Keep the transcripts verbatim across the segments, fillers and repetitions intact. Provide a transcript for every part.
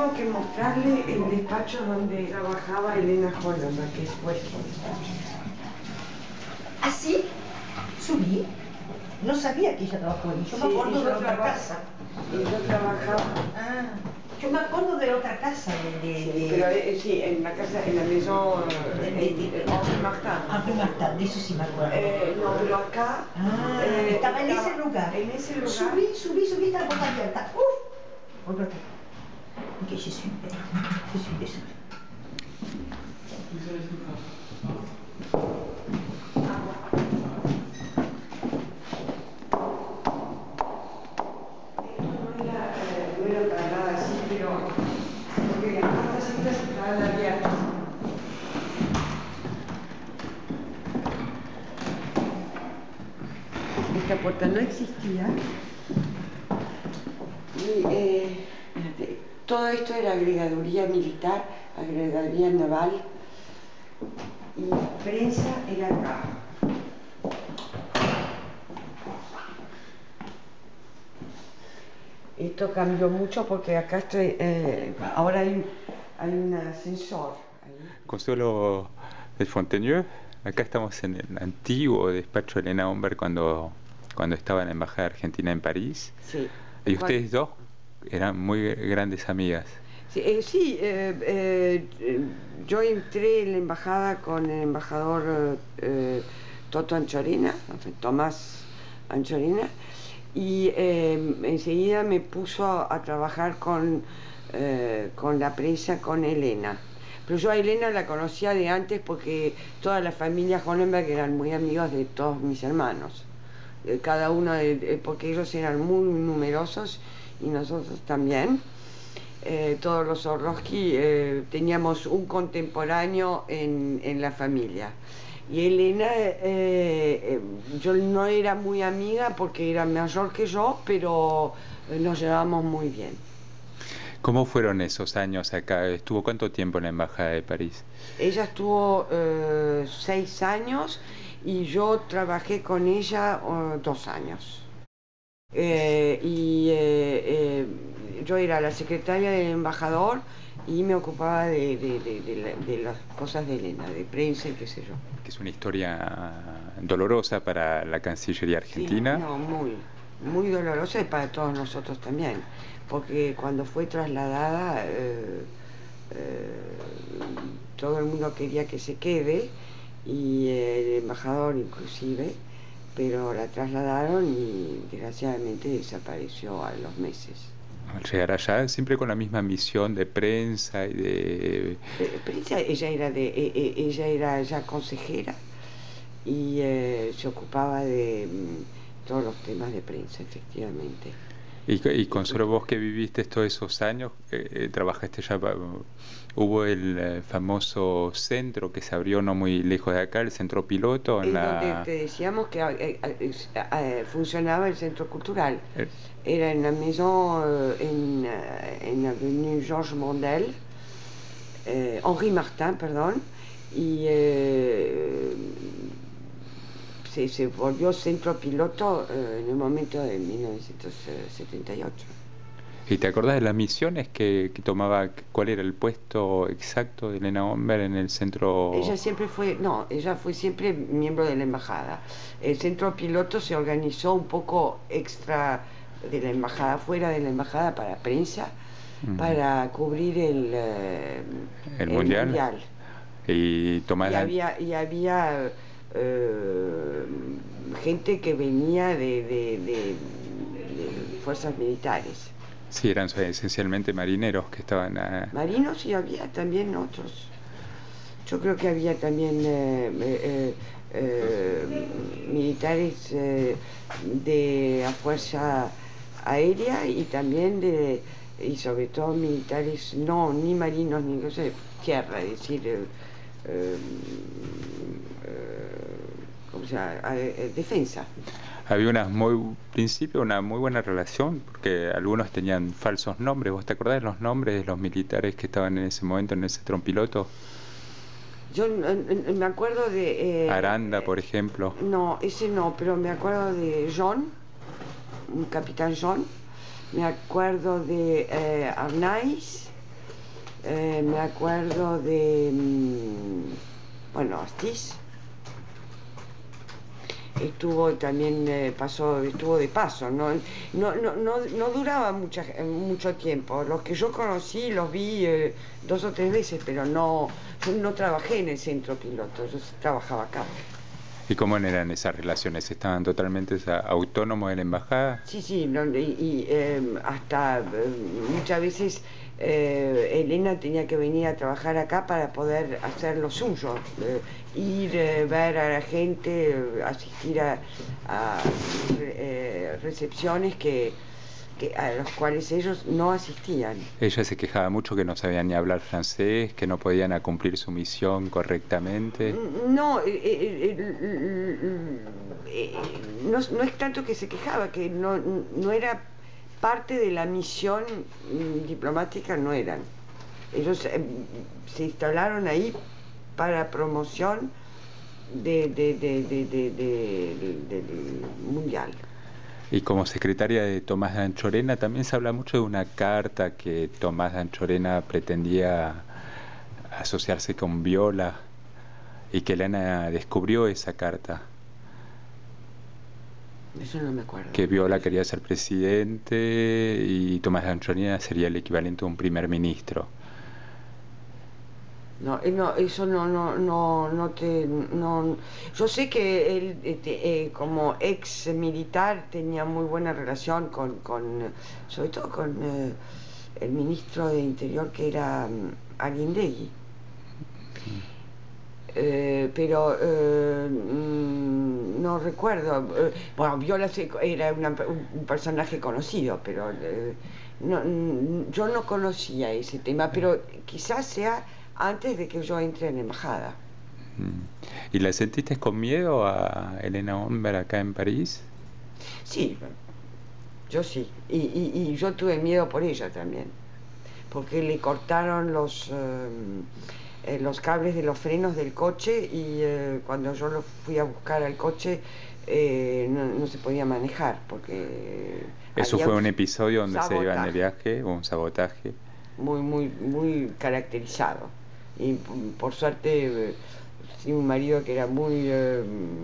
tengo que mostrarle el despacho donde trabajaba Elena Holland, que es vuestro despacho. ¿Ah, sí? ¿Subí? No sabía que ella trabajó ahí. Yo Sí, me acuerdo de otra traba... casa. Y yo trabajaba... Ah, yo me acuerdo de otra casa. De, de, sí, de... pero eh, sí, en la casa, en la maison de, de, de, de Henri Martin. Henri Martin, de eso sí me acuerdo. Eh, no, pero acá... Ah, eh, estaba en estaba ese lugar. En ese lugar. Subí, subí, subí, está la puerta abierta. ¡Uf! Otra vez. Ok, je suis belle. Je suis désolée. Esta puerta no existía y eh, todo esto era agregaduría militar, agregaduría naval y prensa era acá. Esto cambió mucho porque acá estoy, eh, ahora hay, hay un ascensor. Consuelo de Fontenieu, acá estamos en el antiguo despacho de Elena Homberg cuando, cuando estaba en la Embajada Argentina en París. Sí. Y ustedes dos eran muy grandes amigas. Sí, eh, sí eh, eh, yo entré en la embajada con el embajador eh, Toto Anchorena, Tomás Anchorena, y eh, enseguida me puso a, a trabajar con, eh, con la prensa, con Elena. Pero yo a Elena la conocía de antes porque toda la familia Hollenberg eran muy amigos de todos mis hermanos. Eh, cada uno, de, porque ellos eran muy numerosos y nosotros también. Eh, todos los Orlowski eh, teníamos un contemporáneo en, en la familia. Y Elena, eh, eh, yo no era muy amiga porque era mayor que yo, pero nos llevamos muy bien. ¿Cómo fueron esos años acá? ¿Estuvo cuánto tiempo en la Embajada de París? Ella estuvo eh, seis años y yo trabajé con ella uh, dos años. Eh, y eh, eh, yo era la secretaria del embajador y me ocupaba de, de, de, de, de las cosas de Elena, de prensa y qué sé yo. Que es una historia dolorosa para la Cancillería Argentina. Sí, no, muy, muy dolorosa y para todos nosotros también, porque cuando fue trasladada eh, eh, todo el mundo quería que se quede y eh, el embajador inclusive, pero la trasladaron y desgraciadamente desapareció a los meses. Al llegar allá, siempre con la misma misión de prensa y de... Eh, prensa, ella era, de, eh, ella era ya consejera y eh, se ocupaba de mm, todos los temas de prensa, efectivamente. Y, y Consuelo, vos que viviste todos esos años, eh, trabajaste ya, hubo el eh, famoso centro que se abrió no muy lejos de acá, el centro piloto. En es la... donde te decíamos que eh, eh, eh, funcionaba el centro cultural. Eh. Era en la maison, eh, en, en la avenue Georges Mondel, eh, Henri Martin, perdón, y eh, se, se volvió centro piloto eh, en el momento de mil novecientos setenta y ocho. ¿Y te acordás de las misiones que, que tomaba, cuál era el puesto exacto de Elena Homberg en el centro? Ella siempre fue, no, ella fue siempre miembro de la embajada. El centro piloto se organizó un poco extra de la embajada, fuera de la embajada para prensa, uh-huh. para cubrir el, eh, el, el mundial. mundial. Y tomar y la... había, y había eh, gente que venía de, de, de, de fuerzas militares. Sí, eran esencialmente marineros que estaban... A... Marinos y había también otros. Yo creo que había también eh, eh, eh, militares eh, de la Fuerza Aérea y también de, y sobre todo militares, no, ni marinos, ni cosa de tierra, es decir, eh, eh, ¿cómo se llama? Eh, defensa. Había una muy principio una muy buena relación porque algunos tenían falsos nombres. ¿Vos te acordás de los nombres de los militares que estaban en ese momento en ese trompiloto? Yo eh, me acuerdo de... Eh, Aranda, por ejemplo. No, ese no, pero me acuerdo de John, un capitán John. Me acuerdo de eh, Arnaiz, Eh, me acuerdo de, bueno, Astiz. Estuvo también, eh, pasó, estuvo de paso, no, no, no, no, no duraba mucha, mucho tiempo. Los que yo conocí los vi eh, dos o tres veces, pero no, yo no trabajé en el centro piloto, yo trabajaba acá. ¿Y cómo eran esas relaciones? ¿Estaban totalmente autónomos de la embajada? Sí, sí, no, y, y eh, hasta eh, muchas veces eh, Elena tenía que venir a trabajar acá para poder hacer lo suyo, eh, ir, eh, ver a la gente, eh, asistir a, a eh, recepciones que, que a los cuales ellos no asistían. Ella se quejaba mucho que no sabían ni hablar francés, que no podían a cumplir su misión correctamente. No, eh, eh, eh, eh, no, no es tanto que se quejaba, que no, no era parte de la misión mm, diplomática, no eran. Ellos eh, se instalaron ahí para promoción de, de, de, de, de, de- del mundial. Y como secretaria de Tomás de Anchorena también se habla mucho de una carta que Tomás de Anchorena pretendía asociarse con Viola y que Elena descubrió esa carta, Eso no me acuerdo. que Viola quería ser presidente y Tomás de Anchorena sería el equivalente a un primer ministro. No, eh, no, eso no, no, no, no te, no. Yo sé que él, este, eh, como ex militar, tenía muy buena relación con, con eh, sobre todo con eh, el ministro de Interior, que era mm, Aguindegui. Eh, pero eh, mm, no recuerdo. eh, bueno, Viola se- era una- un, un personaje conocido, pero eh, no, mm, yo no conocía ese tema, pero quizás sea antes de que yo entre en la embajada. Mm. ¿Y la sentiste con miedo a Elena Homber acá en París? Sí, yo sí. Y, y- y yo tuve miedo por ella también, porque le cortaron los, eh, eh, los cables de los frenos del coche y eh, cuando yo lo fui a buscar al coche eh, no, no se podía manejar porque Eso había fue un un episodio donde se iban de sabotaje viaje, un sabotaje. muy, muy, muy caracterizado. Y p- por suerte, eh, sí, un marido que era muy eh,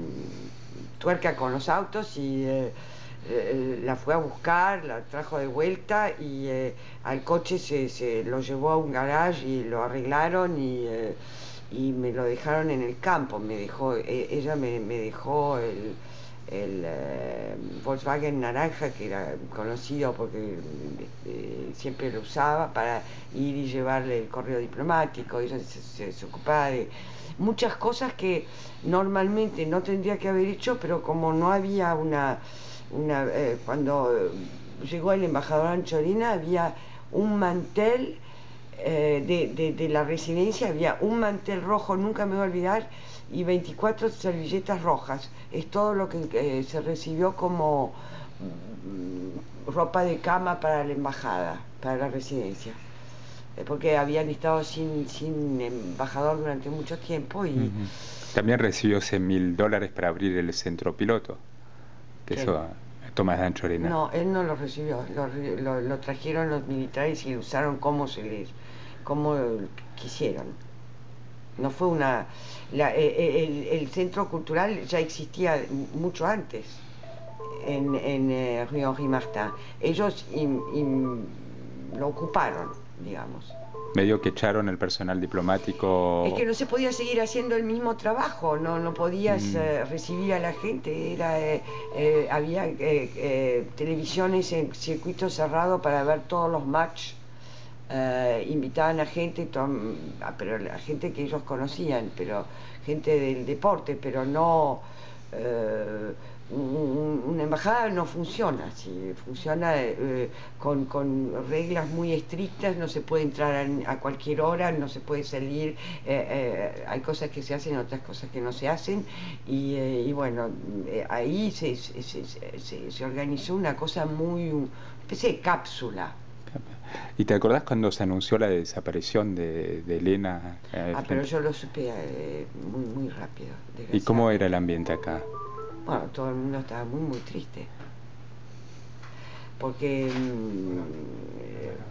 tuerca con los autos y eh, eh, la fue a buscar, la trajo de vuelta y eh, al coche se, se lo llevó a un garage y lo arreglaron y, eh, y me lo dejaron en el campo. Me dejó, eh, ella me, me dejó el, el eh, Volkswagen naranja, que era conocido porque eh, siempre lo usaba para ir y llevarle el correo diplomático. Ella se, se, se ocupaba de muchas cosas que normalmente no tendría que haber hecho, pero como no había una, una eh, cuando llegó el embajador Anchorena había un mantel eh, de, de, de la residencia, había un mantel rojo, nunca me voy a olvidar, y veinticuatro servilletas rojas. Es todo lo que eh, se recibió como mm, ropa de cama para la embajada, para la residencia, eh, porque habían estado sin, sin embajador durante mucho tiempo y... Ujú. También recibió cien mil dólares para abrir el centro piloto, que ¿Quién? eso Tomás de Anchorena. No, él no lo recibió, lo, lo, lo trajeron los militares y lo usaron como se les, como quisieron. No fue una... La, el, el centro cultural ya existía mucho antes en, en eh, Rue Henri Martin. Ellos im, im, lo ocuparon, digamos. Medio que echaron el personal diplomático. Es que no se podía seguir haciendo el mismo trabajo, no, no podías Mm. eh, recibir a la gente, era, eh, eh, había eh, eh, televisiones en circuito cerrado para ver todos los matches, eh, invitaban a gente, tom, a, pero a gente que ellos conocían, pero gente del deporte, pero no... Eh, un, una embajada no funciona así, funciona eh, con, con reglas muy estrictas, no se puede entrar a, a cualquier hora, no se puede salir, eh, eh, hay cosas que se hacen, otras cosas que no se hacen, y, eh, y bueno, eh, ahí se, se, se, se, se organizó una cosa muy, una especie de cápsula. ¿Y te acordás cuando se anunció la desaparición de, de Elena? Eh, Ah, pero yo lo supe eh, muy, muy rápido. ¿Y cómo era el ambiente acá? Bueno, todo el mundo estaba muy, muy triste. Porque mm,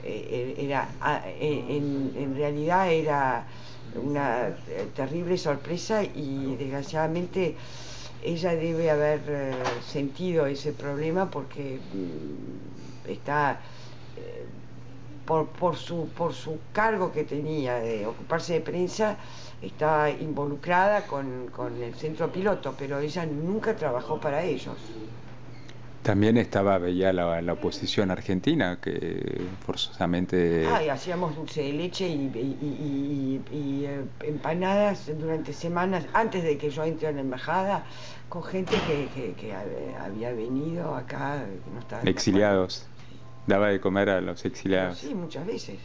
eh, era, ah, en, en realidad era una terrible sorpresa y desgraciadamente ella debe haber eh, sentido ese problema porque mm, está eh, por, por, su, por su cargo que tenía de ocuparse de prensa, está involucrada con, con el centro piloto, pero ella nunca trabajó para ellos. También estaba, veía la, la oposición argentina, que forzosamente... Ah, y hacíamos dulce de leche y, y, y, y, y eh, empanadas durante semanas, antes de que yo entre a la embajada, con gente que, que, que había venido acá, que no estaba exiliados. Daba de comer a los exiliados. Pero sí, muchas veces.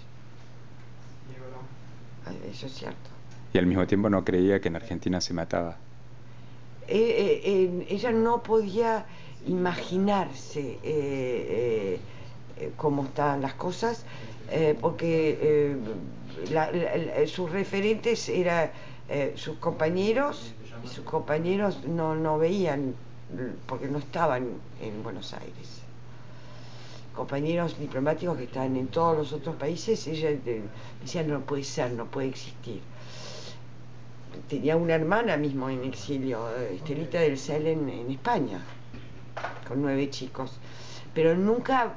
Eso es cierto. Y al mismo tiempo no creía que en Argentina se mataba. Eh, eh, eh, ella no podía imaginarse eh, eh, cómo estaban las cosas, eh, porque eh, la, la, sus referentes eran eh, sus compañeros, y sus compañeros no, no veían, porque no estaban en Buenos Aires. Compañeros diplomáticos que estaban en todos los otros países, ella decía no puede ser, no puede existir. Tenía una hermana mismo en exilio, Estelita del Cel en, en España, con nueve chicos, pero nunca,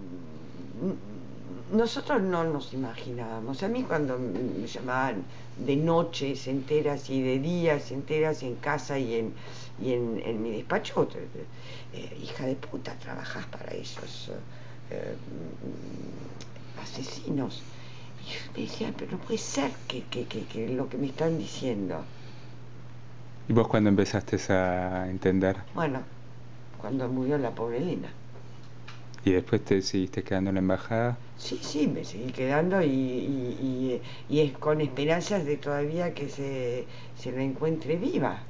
nosotros no nos imaginábamos. A mí cuando me llamaban de noches enteras y de días enteras en casa y en, y en, en mi despacho, eh, hija de puta, trabajás para esos eh, asesinos. Y yo me decía, pero no puede ser que, que, que, que lo que me están diciendo. ¿Y vos cuándo empezaste a entender? Bueno, cuando murió la pobre Elena. ¿Y después te seguiste quedando en la embajada? Sí, sí, me seguí quedando y, y, y, y es con esperanzas de todavía que se, se la encuentre viva.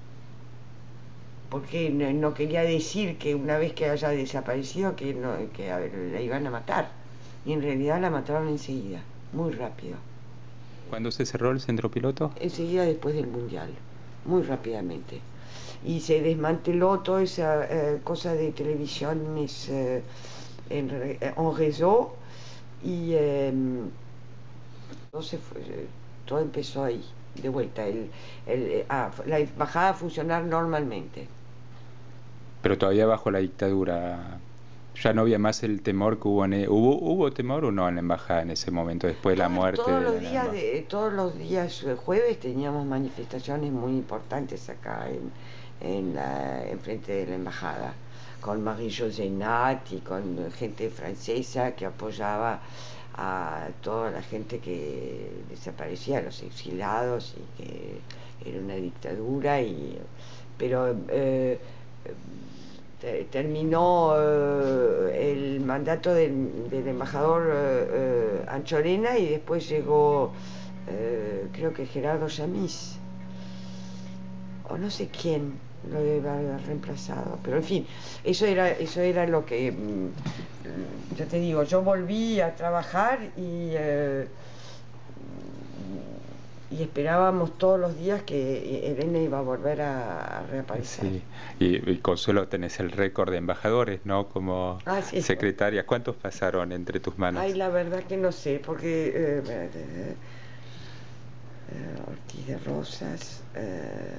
Porque no, no quería decir que una vez que haya desaparecido que, no, que a ver, la iban a matar. Y en realidad la mataron enseguida, muy rápido. ¿Cuándo se cerró el centro piloto? Enseguida después del Mundial, muy rápidamente. Y se desmanteló toda esa eh, cosa de televisiones eh, en, en réseau y eh, entonces fue, todo empezó ahí, de vuelta, el, el, ah, la embajada a funcionar normalmente. Pero todavía bajo la dictadura, ya no había más el temor que hubo en... El, ¿hubo, ¿Hubo temor o no en la embajada en ese momento, después de la muerte? Todos los de la días, de, todos los días jueves teníamos manifestaciones muy importantes acá en, en la, en frente de la embajada, con Marie-José Nat y con gente francesa que apoyaba a toda la gente que desaparecía, a los exiliados, y que era una dictadura, y pero eh, terminó eh, el mandato del, del embajador eh, eh, Anchorena y después llegó eh, creo que Gerardo Yamis o no sé quién lo debe haber reemplazado, pero en fin, eso era eso era lo que mm, ya te digo, yo volví a trabajar y eh, y esperábamos todos los días que Elena iba a volver a, a reaparecer. Sí. Y, y Consuelo, tenés el récord de embajadores, ¿no? Como ah, sí. secretaria. ¿Cuántos pasaron entre tus manos? Ay, la verdad que no sé, porque eh, eh, eh, Ortiz de Rosas, eh,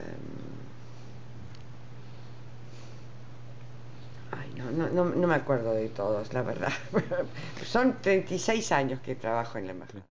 ay, no, no, no, no me acuerdo de todos, la verdad. Son treinta y seis años que trabajo en la embajada.